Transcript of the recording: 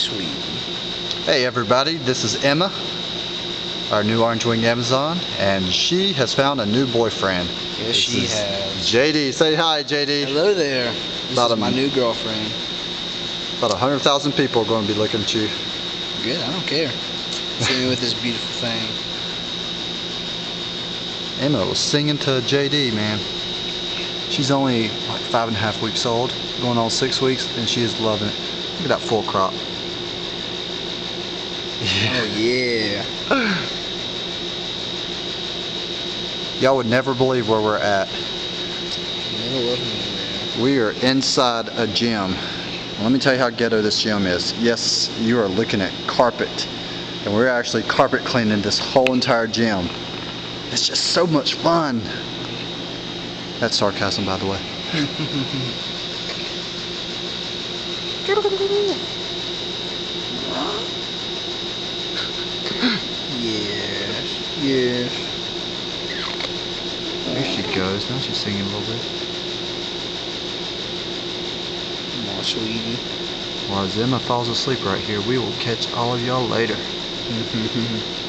sweet. Hey everybody, this is Emma, our new orange wing Amazon, and she has found a new boyfriend. Yes, she has. JD, say hi, JD. Hello there. This is my new girlfriend. About 100,000 people are going to be looking at you. Good, I don't care. See me with this beautiful thing. Emma was singing to JD, man. She's only like 5.5 weeks old, going on 6 weeks, and she is loving it. Look at that full crop. Yeah. Oh yeah. Y'all would never believe where we're at. We are inside a gym. Let me tell you how ghetto this gym is. Yes, you are looking at carpet, and we're actually carpet cleaning this whole entire gym. It's just so much fun. That's sarcasm, by the way. Yes, yes. There she goes. Now she's singing a little bit. Come on, sweetie. While Emma falls asleep right here, we will catch all of y'all later.